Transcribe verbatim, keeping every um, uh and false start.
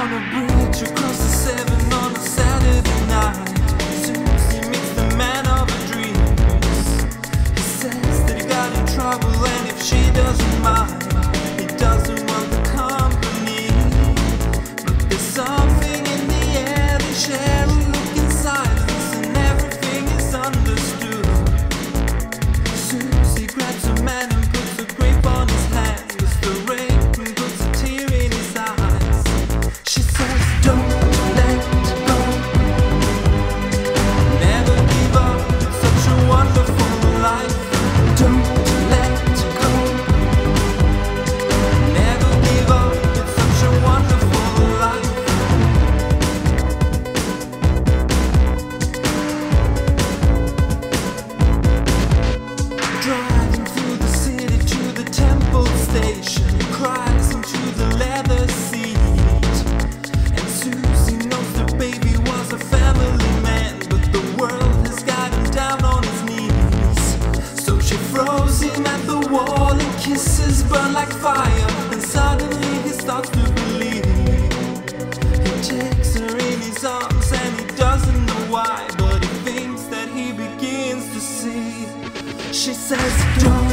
on a bridge across the Severn on a Saturday night. Susie meets the man of her dreams. He says that he got in trouble, and if she doesn't mind, he doesn't want the company. But there's something in the air, they share a look in silence, and everything is understood. Susie grabs a man and puts a grape on his hand, as the rain puts a tear in his eyes. She says, don't let go, never give up, it's such a wonderful life. Don't let go, never give up, it's such a wonderful life. Driving through the city to the Temple station, cries into the leather seat. And Susie knows the baby was a family man, but the world has got him down on his knees. So she throws him at the wall, and kisses burn like fire, and suddenly he starts to believe. He takes her in his arms, and he doesn't know why, but he thinks that he begins to see. She says, don't